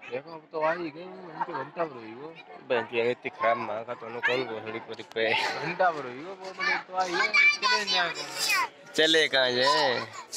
देखो अब तो आई गई, घंटे घंटा पर हुई वो। बेंची इतनी खराब माँ का तो कौन घोसड़ी पर पे घंटा पर हुई वो, बहुत लेट तो आई है, चले जाए। चले कहाँ जाए।